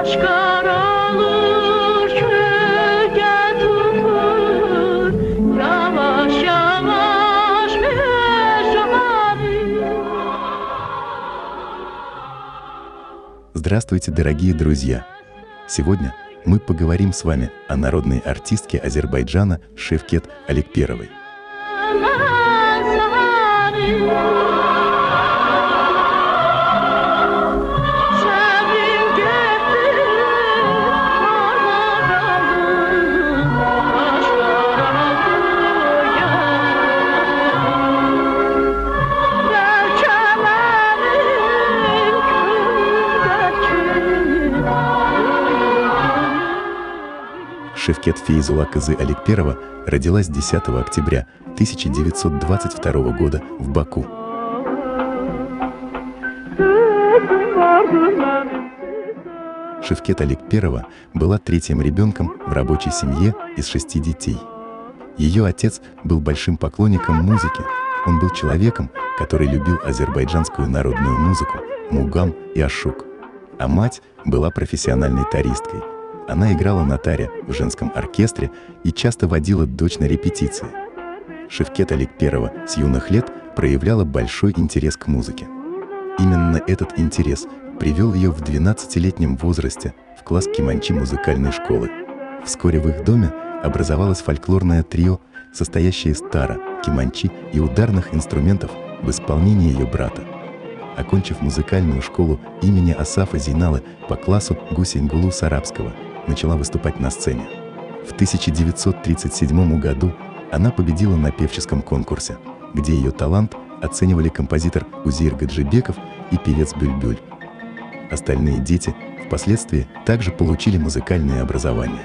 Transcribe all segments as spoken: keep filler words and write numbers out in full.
Здравствуйте, дорогие друзья! Сегодня мы поговорим с вами о народной артистке Азербайджана Шевкет Аликперовой. Шевкет Фейзула кызы Аликперова родилась десятого октября тысяча девятьсот двадцать второго года в Баку. Шевкет Аликперова была третьим ребенком в рабочей семье из шести детей. Ее отец был большим поклонником музыки. Он был человеком, который любил азербайджанскую народную музыку, мугам и ашук. А мать была профессиональной таристкой. Она играла на таре в женском оркестре и часто водила дочь на репетиции. Шевкет Аликперова с юных лет проявляла большой интерес к музыке. Именно этот интерес привел ее в двенадцатилетнем возрасте в класс кеманчи музыкальной школы. Вскоре в их доме образовалось фольклорное трио, состоящее из тара, кеманчи и ударных инструментов в исполнении ее брата. Окончив музыкальную школу имени Асафа Зейналы по классу Гусейнгулу Сарабского, начала выступать на сцене. В тысяча девятьсот тридцать седьмом году она победила на певческом конкурсе, где ее талант оценивали композитор Узейр Гаджибеков и певец Бюльбюль. Остальные дети впоследствии также получили музыкальное образование.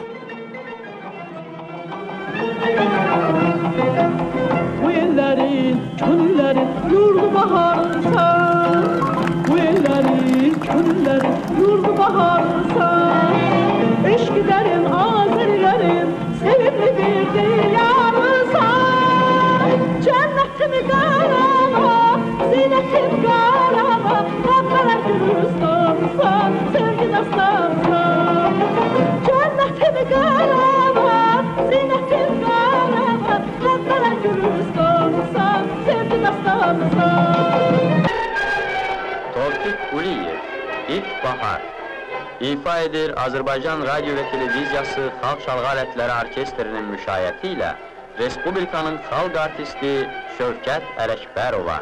Eşkilerim, azerilerim, sevimli bir diyarısan. Cennetimi karama, ziynetim karama, Rabbeler gülistansan, sevgi dastansan. Cennetimi karama, ziynetim karama, Rabbeler gülistansan, sevgi dastansan. Tevfik Uliyev, İlkbahar İfa edir Azerbaycan Radyo ve Televiziyası Halk Çalgı Aletleri Orkestrinin müşayəti Respublikanın xalq artisti Şevket Alekperova.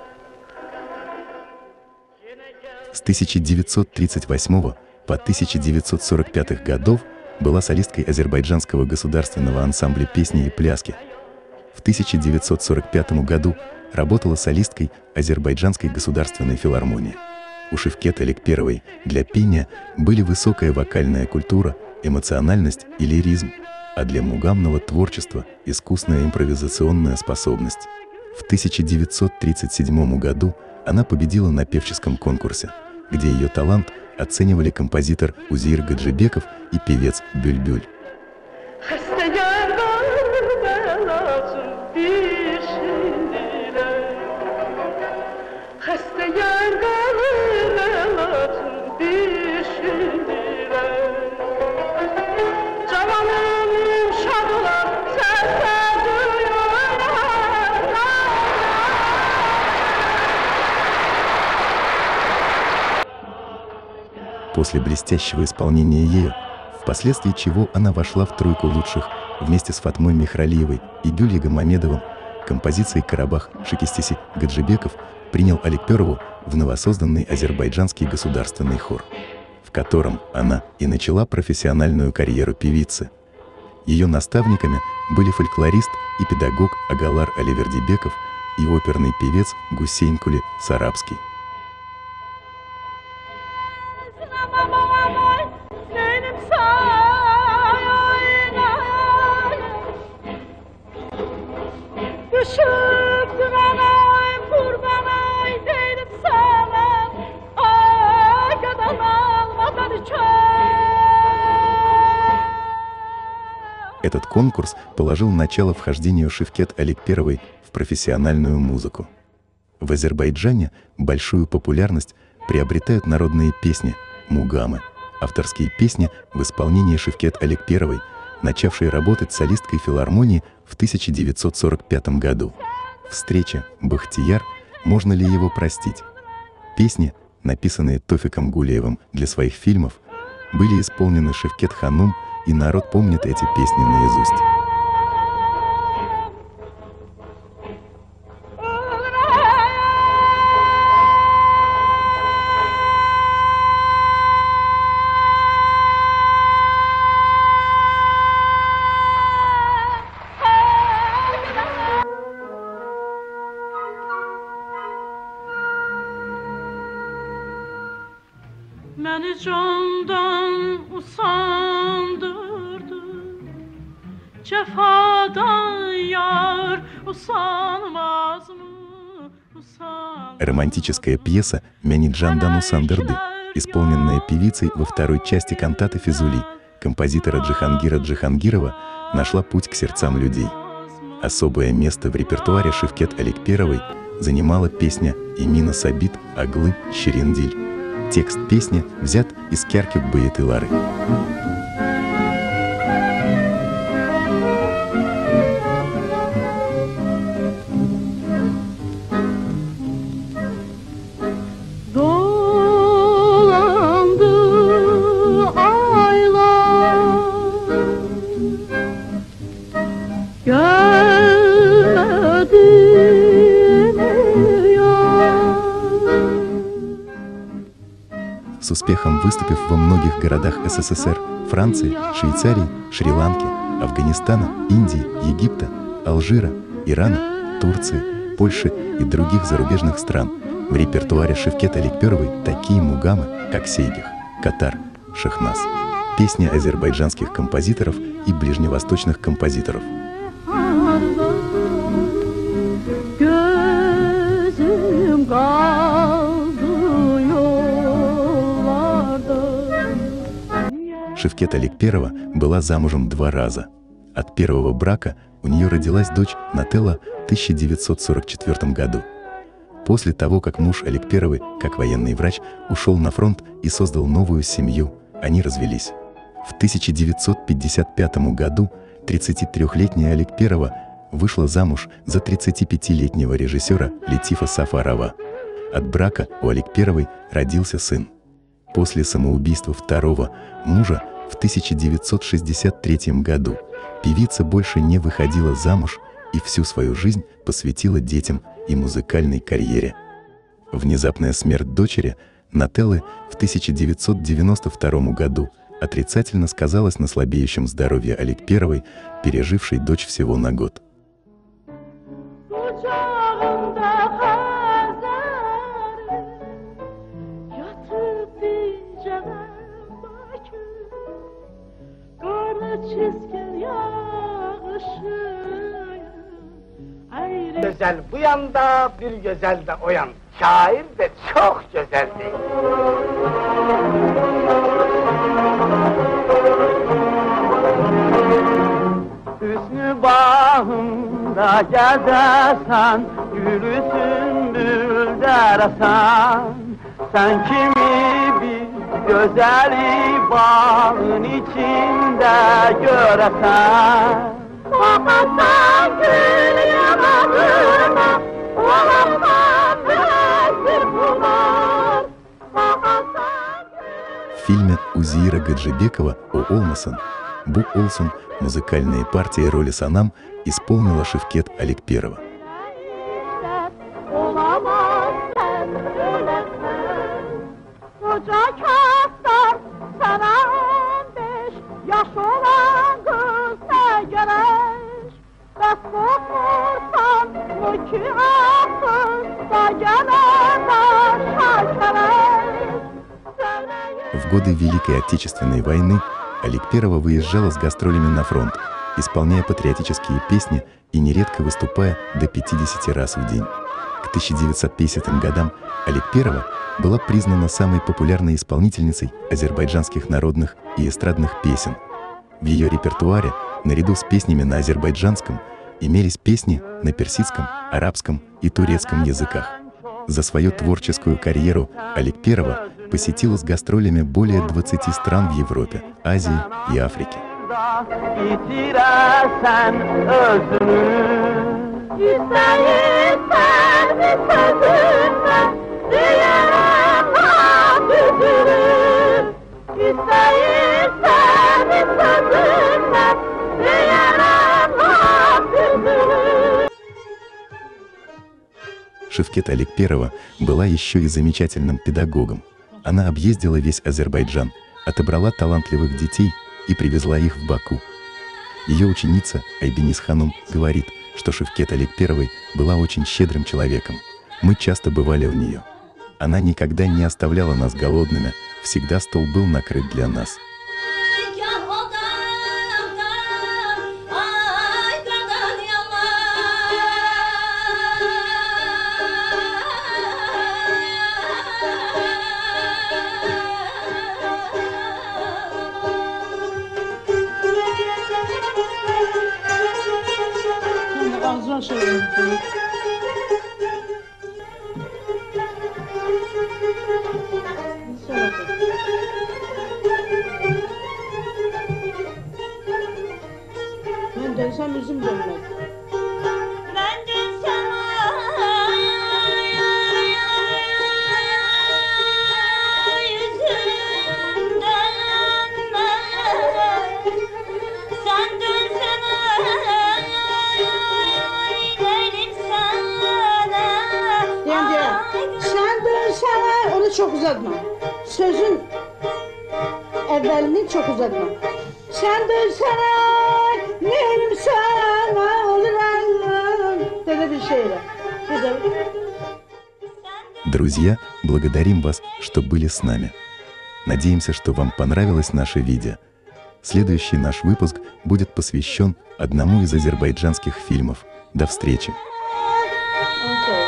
С тысяча девятьсот тридцать восьмого по тысяча девятьсот сорок пятый годов была солисткой азербайджанского государственного ансамбля песни и пляски. В тысяча девятьсот сорок пятом году работала солисткой Азербайджанской государственной филармонии. У Шевкет Аликперовой для пения были высокая вокальная культура, эмоциональность и лиризм, а для мугамного творчества – искусная импровизационная способность. В тысяча девятьсот тридцать седьмом году она победила на певческом конкурсе, где ее талант оценивали композитор Узейр Гаджибеков и певец Бюльбюль. После блестящего исполнения ею, впоследствии чего она вошла в тройку лучших вместе с Фатмой Михралиевой и Гюльей Мамедовым, композицией «Карабах» Шекистиси Гаджибеков принял Аликперову в новосозданный азербайджанский государственный хор, в котором она и начала профессиональную карьеру певицы. Ее наставниками были фольклорист и педагог Агалар Аливердибеков и оперный певец Гусейнгулу Сарабский. Этот конкурс положил начало вхождению Шевкет Аликперовой в профессиональную музыку. В Азербайджане большую популярность приобретают народные песни, мугамы, авторские песни в исполнении Шевкет Аликперовой, начавшей работать солисткой филармонии в тысяча девятьсот сорок пятом году. «Встреча», «Бахтияр», «Можно ли его простить». Песни, написанные Тофиком Гулиевым для своих фильмов, были исполнены Шевкет Ханум, и народ помнит эти песни наизусть. Beni candan usandırdı, cefadan yar usanmaz mı? Usanmaz. Романтическая пьеса «Мяни Джандан Усандырды», исполненная певицей во второй части кантаты Физули, композитора Джихангира Джихангирова, нашла путь к сердцам людей. Особое место в репертуаре Шевкет Аликперовой занимала песня «Имина Сабит Аглы Шириндиль». Текст песни взят из Кяркюк-Баятылары. С успехом выступив во многих городах СССР, Франции, Швейцарии, Шри-Ланки, Афганистана, Индии, Египта, Алжира, Ирана, Турции, Польши и других зарубежных стран, в репертуаре Шевкет Аликперовой такие мугамы, как Сейгих, Катар, Шахназ, песни азербайджанских композиторов и ближневосточных композиторов. Шевкет Аликперова была замужем два раза. От первого брака у нее родилась дочь Нателла в тысяча девятьсот сорок четвёртом году. После того, как муж Аликперовой, как военный врач, ушел на фронт и создал новую семью, они развелись. В тысяча девятьсот пятьдесят пятом году тридцатитрёхлетняя Аликперова вышла замуж за тридцатипятилетнего режиссера Летифа Сафарова. От брака у Аликперовой родился сын. После самоубийства второго мужа в тысяча девятьсот шестьдесят третьем году певица больше не выходила замуж и всю свою жизнь посвятила детям и музыкальной карьере. Внезапная смерть дочери Нателлы в тысяча девятьсот девяносто втором году отрицательно сказалась на слабеющем здоровье Аликперовой, пережившей дочь всего на год. Güzel bu yanda, bir güzel de o yan. Şair de çok güzel değil. Hüsnü bağımda gezersen, gülü sümbülde arasan, sen kimi bir güzeli bağın içinde göresen. Bakatan gül yanağına, olamam bezir bular. В фильме Узира Гаджибекова «О Олмасан» Бу Олсун музыкальные партии роли Санам исполнила Шевкет Аликперова. В годы Великой Отечественной войны Аликперова выезжала с гастролями на фронт, исполняя патриотические песни и нередко выступая до пятидесяти раз в день. К тысяча девятьсот пятидесятым годам Аликперова была признана самой популярной исполнительницей азербайджанских народных и эстрадных песен. В ее репертуаре, наряду с песнями на азербайджанском, имелись песни на персидском, арабском и турецком языках. За свою творческую карьеру Аликперова посетила с гастролями более двадцати стран в Европе, Азии и Африке. İtiresen özünü İsteyirsen bir sözünle Diyemem düzünü İsteyirsen bir sözünle Diyemem düzünü. Шевкет Аликперова была еще и замечательным педагогом. Она объездила весь Азербайджан, отобрала талантливых детей и привезла их в Баку. Ее ученица Айбенис Ханум говорит, что Шевкет Аликперовой была очень щедрым человеком. Мы часто бывали у нее. Она никогда не оставляла нас голодными, всегда стол был накрыт для нас. Ağzına söylüyorum. Ben dönsem yüzüm dönmez. Ben dönsem yüzüm dönmez. Sen dönsene gidelim sana. Yani sen dönsene, onu çok uzatma. Sözün evvelini çok uzatma. Sen dönsene, neyim sana olur Allah'ım. Böyle bir şey var. Bir de... Друзья, благодарим вас, что были с нами. Надеемся, что вам понравилось наше видео. Следующий наш выпуск будет посвящен одному из азербайджанских фильмов. До встречи! Okay.